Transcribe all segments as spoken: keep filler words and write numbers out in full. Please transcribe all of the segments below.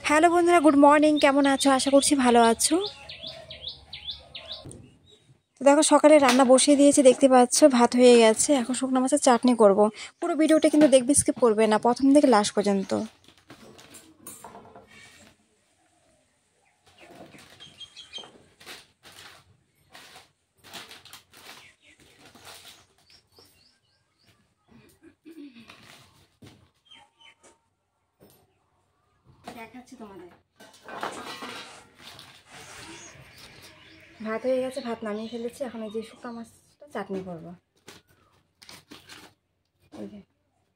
Hello বন্ধুরা, good morning. কেমন আছো? আশা করছি ভালো আছো। তো দেখো, সকালে রান্না বসিয়ে দিয়েছি, দেখতে পাচ্ছ ভাত হয়ে গেছে। এখন শুকনো মাছের চাটনি করব। পুরো ভিডিওটা কিন্তু দেখবে, স্কিপ করবে না, প্রথম থেকে লাস্ট পর্যন্ত। দেখাচ্ছি তোমাদের। ভাত হয়ে গেছে, ভাত নামিয়ে ফেলেছি। এখন এই যে শুকনো মাছটা চাটনি করবো। এই যে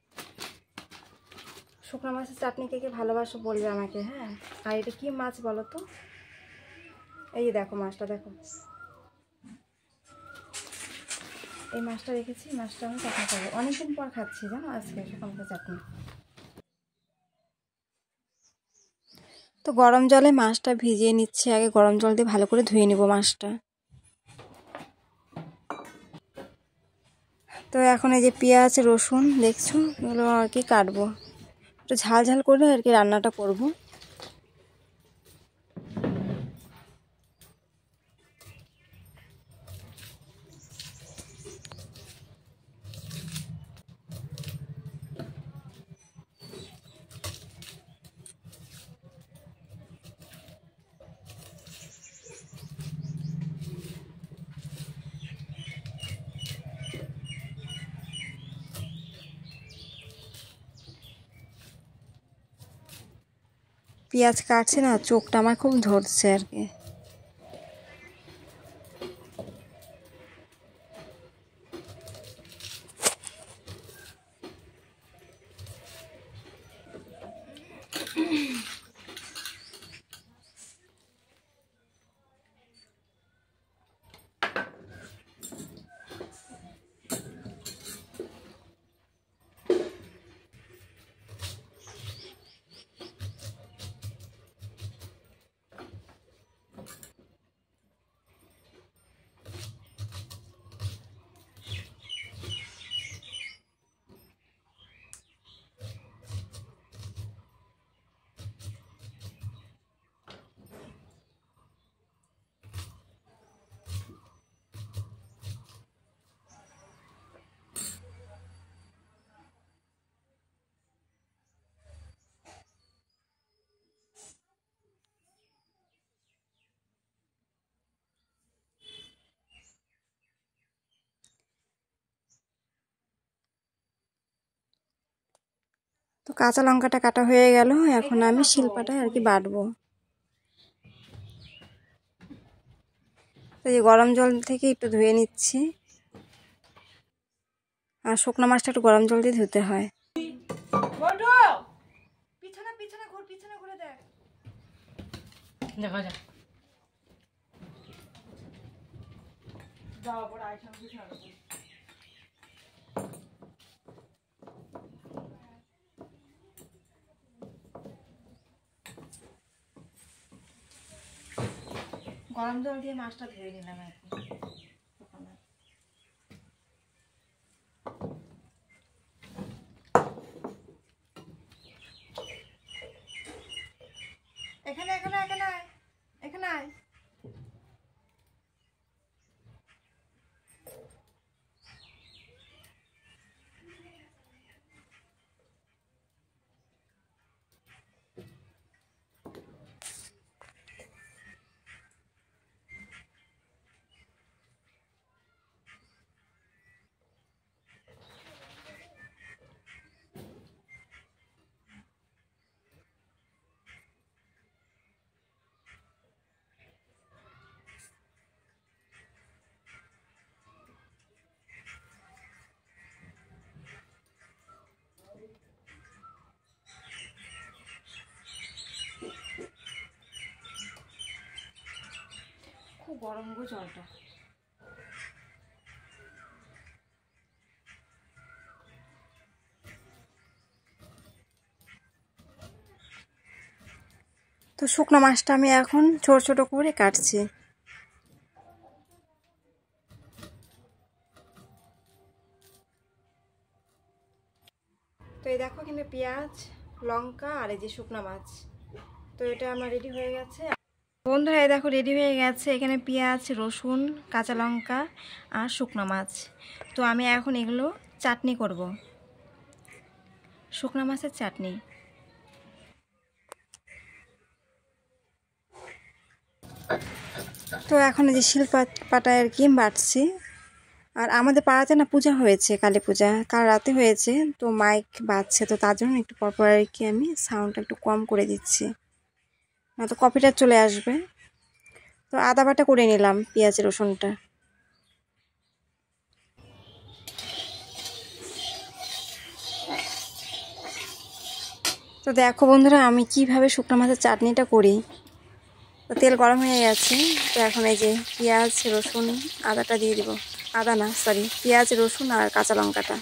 শুকনো মাছের চাটনি কে কে ভালোবাসো বলবে আমাকে, হ্যাঁ। আর এটা কি মাছ বলো তো? এই যে দেখো মাছটা, দেখো এই মাছটা রেখেছি। মাছটা আমি চাটনি করবো, অনেকদিন পর খাচ্ছি জানো আজকে শুকনো মাছের চাটনি। তো গরম জলে মাছটা ভিজিয়ে নিচ্ছি। আগে গরম জল দিয়ে ভালো করে ধুয়ে নিব মাছটা। তো এখন এই যে পেঁয়াজ রসুন দেখছো, এগুলো আর কি কাটবো। একটু ঝাল ঝাল করে আর কি রান্নাটা করব। পেঁয়াজ কাটছে না, চোখটা আমার খুব ধরছে আর কি। তো কাঁচা লঙ্কাটা কাটা হয়ে গেল, এখন আমি শিলপাটায় আর কি বাটবো। তো এই গরম জল থেকে একটু ধুয়ে নিচ্ছি। আর শুকনো মাছটা একটু গরম জল দিয়ে ধুতে হয়। পিছনে পিছনে ঘুর, পিছনে ঘুরে দেখ, দেখা যাক। যাওয়া পরে আইসাম কি ছাড়বো। গরম জল দিয়ে মাছটা ধুয়ে নিলাম আর কি। এখানে এখানে এখানে এখানে আয়। খুব গরম গো জলটা। তো শুকনো মাছটা আমি এখন ছোট ছোট করে কাটছি। তো এই দেখো, কিন্তু পেঁয়াজ লঙ্কা আর এই যে শুকনো মাছ তো এটা আমার রেডি হয়ে গেছে বন্ধুরা। এই দেখো রেডি হয়ে গেছে। এখানে পেঁয়াজ, রসুন, কাঁচা লঙ্কা আর শুকনো মাছ। তো আমি এখন এগুলো চাটনি করব, শুকনো মাছের চাটনি। তো এখন এই যে শিল পাটায় আর কি বাটছি। আর আমাদের পাড়াতে না পূজা হয়েছে, কালী পূজা কাল রাতে হয়েছে। তো মাইক বাজছে, তো তার জন্য একটু পরপর আর কি আমি সাউন্ডটা একটু কম করে দিচ্ছি, নয়তো কপিটা চলে আসবে। তো আদা বাটা করে নিলাম পেঁয়াজ রসুনটা। তো দেখো বন্ধুরা আমি কিভাবে শুকনো মাছের চাটনিটা করি। তো তেল গরম হয়ে গেছে। তো এখন এই যে পেঁয়াজ রসুন আদাটা দিয়ে দিব, আদা না সরি পেঁয়াজ রসুন আর কাঁচা লঙ্কাটা।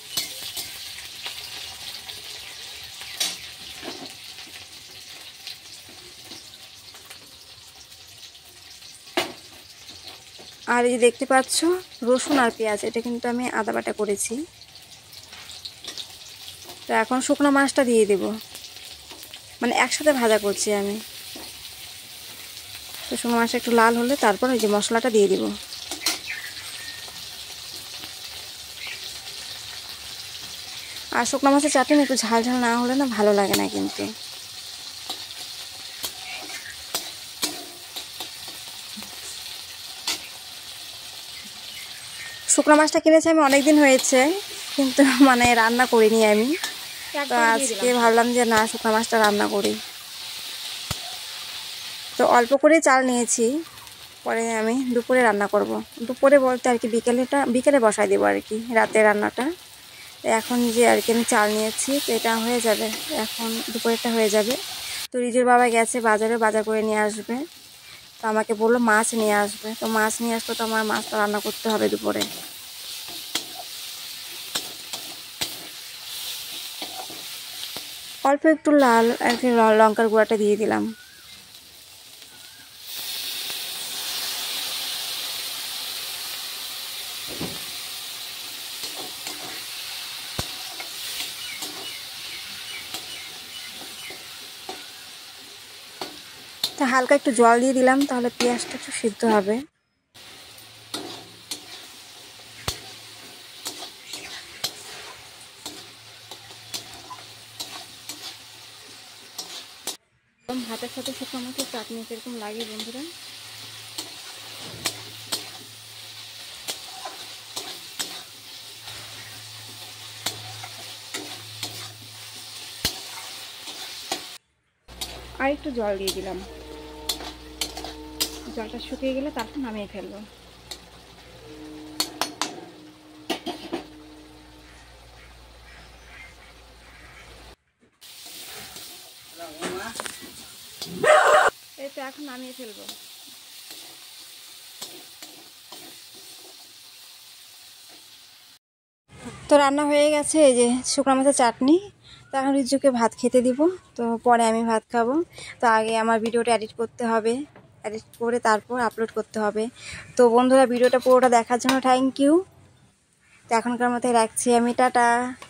আর এই যে দেখতে পাচ্ছ রসুন আর পেঁয়াজ, এটা কিন্তু আমি আদা বাটা করেছি। তো এখন শুকনো মাছটা দিয়ে দেব, মানে একসাথে ভাজা করছি আমি। তো শুকনো মাছটা একটু লাল হলে তারপর এই যে মশলাটা দিয়ে দিব। আর শুকনো মাছের চাটনি একটু ঝাল ঝাল না হলে না ভালো লাগে না কিন্তু। শুকনো মাছটা কিনেছি আমি অনেক দিন হয়েছে, কিন্তু মানে রান্না করিনি আমি। তো আজকে ভাবলাম যে না শুকনো মাছটা রান্না করি। তো অল্প করে চাল নিয়েছি, পরে আমি দুপুরে রান্না করব। দুপুরে বলতে আর কি বিকেলেটা বিকেলে বসাই দেবো আর কি রাতে রান্নাটা। এখন যে আর কি আমি চাল নিয়েছি, তো এটা হয়ে যাবে, এখন দুপুরেরটা হয়ে যাবে। তো রিজুর বাবা গেছে বাজারে, বাজার করে নিয়ে আসবে। তো আমাকে বললো মাছ নিয়ে আসবে, তো মাছ নিয়ে আসবে, তো আমার মাছটা রান্না করতে হবে দুপুরে। অল্প একটু লাল আর কি লঙ্কার গুঁড়াটা দিয়ে দিলাম। তা হালকা একটু জল দিয়ে দিলাম, তাহলে পেঁয়াজটা একটু সিদ্ধ হবে। ভাতের সাথে শুকনো মাছের চাটনি কিরকম লাগে বন্ধুরা। আর একটু জল দিয়ে দিলাম, জলটা শুকিয়ে গেলে তারপর নামিয়ে ফেলবো। এই তো এখন নামিয়ে ফেলবো। তো রান্না হয়ে গেছে, এই যে শুকনো মাছের চাটনি। তো এখন রিজুকে ভাত খেতে দিব, তো পরে আমি ভাত খাবো। তো আগে আমার ভিডিওটা এডিট করতে হবে, এডিট করে তারপর আপলোড করতে হবে। তো বন্ধুরা ভিডিওটা পুরোটা দেখার জন্য থ্যাংক ইউ। তো এখনকার মতো রাখছি আমি, টাটা।